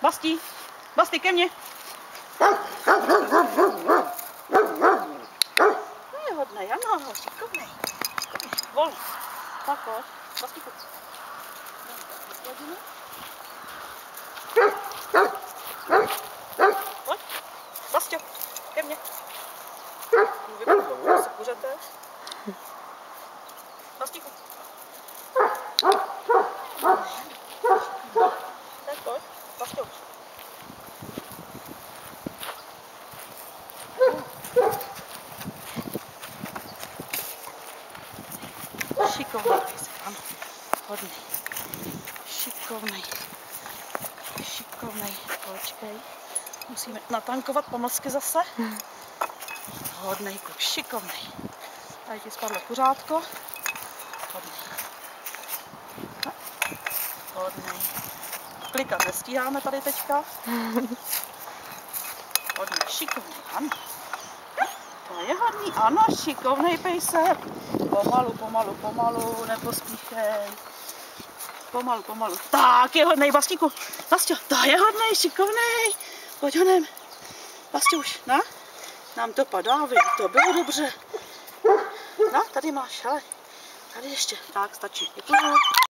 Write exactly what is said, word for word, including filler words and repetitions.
Basti, Basti, ke mně. To je hodnej, ano, šikovnej. Vol, tak pojď, Basti, pojď. Pojď, Basťo, ke mně. Vypadá se kuřete. Bastíku. Tak pojď, Basťo. Šikovnej pejsek, ano. Hodný. Šikovnej. Šikovnej. Počkej. Musíme natankovat pomlsky zase. Hodnej kluk, šikovnej. Tady ti spadlo kuřátko. Hodnej. Hodnej. Klikat nestíháme tady teďka. Hodnej, šikovnej, ano. To je hodný, ano, šikovnej pejsek. Pomalu, pomalu, pomalu, nepospíchej. Pomalu, pomalu. Tak je hodnej, Bastíku. Basťo, to je hodnej, šikovnej. Pojď honem. Basťo už, na? Nám to padá, vy, to bylo dobře. No, tady máš, hele. Tady ještě. Tak, stačí. Děkuju.